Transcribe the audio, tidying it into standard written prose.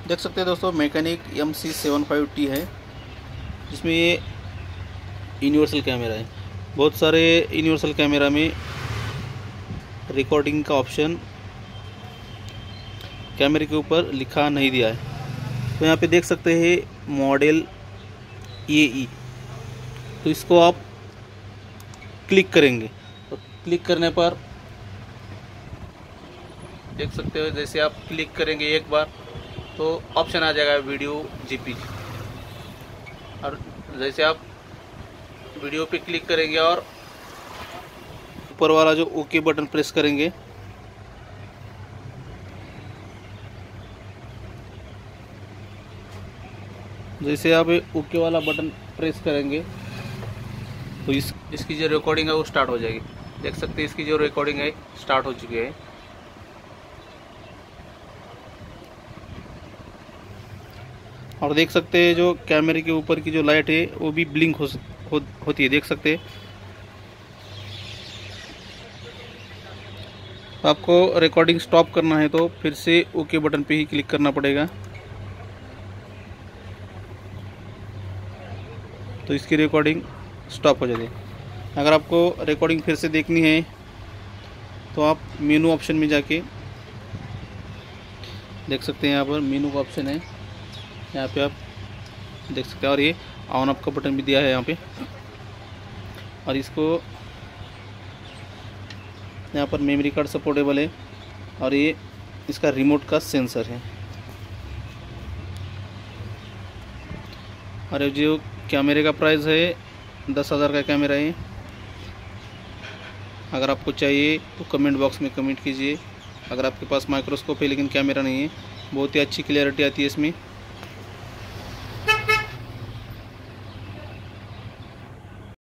देख सकते हैं दोस्तों, मैकेनिक MC75T है, जिसमें ये यूनिवर्सल कैमरा है। बहुत सारे यूनिवर्सल कैमरा में रिकॉर्डिंग का ऑप्शन कैमरे के ऊपर लिखा नहीं दिया है। तो यहाँ पे देख सकते हैं मॉडल AE, तो इसको आप क्लिक करेंगे। तो क्लिक करने पर देख सकते हो, जैसे आप क्लिक करेंगे एक बार तो ऑप्शन आ जाएगा वीडियो JPG, और जैसे आप वीडियो पे क्लिक करेंगे और ऊपर वाला जो ओके बटन प्रेस करेंगे, जैसे आप ओके वाला बटन प्रेस करेंगे तो इसकी जो रिकॉर्डिंग है वो स्टार्ट हो जाएगी। देख सकते हैं इसकी जो रिकॉर्डिंग है स्टार्ट हो चुकी है। और देख सकते हैं जो कैमरे के ऊपर की जो लाइट है वो भी ब्लिंक होती है, देख सकते हैं। आपको रिकॉर्डिंग स्टॉप करना है तो फिर से ओके बटन पे ही क्लिक करना पड़ेगा, तो इसकी रिकॉर्डिंग स्टॉप हो जाती है। अगर आपको रिकॉर्डिंग फिर से देखनी है तो आप मेनू ऑप्शन में जाके देख सकते हैं, यहाँ पर मेनू का ऑप्शन है, यहाँ पे आप देख सकते हैं। और ये ऑन ऑफ का बटन भी दिया है यहाँ पे, और इसको यहाँ पर मेमोरी कार्ड सपोर्टेबल है, और ये इसका रिमोट का सेंसर है। और जो कैमरे का प्राइस है 10,000 का कैमरा है। अगर आपको चाहिए तो कमेंट बॉक्स में कमेंट कीजिए। अगर आपके पास माइक्रोस्कोप है लेकिन कैमरा नहीं है, बहुत ही अच्छी क्लियरिटी आती है इसमें।